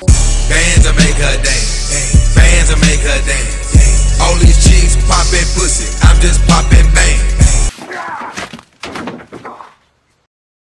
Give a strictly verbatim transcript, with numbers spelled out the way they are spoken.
Bands will make her dance. Bands will make her dance. All these chicks poppin' pussy, I'm just poppin' back.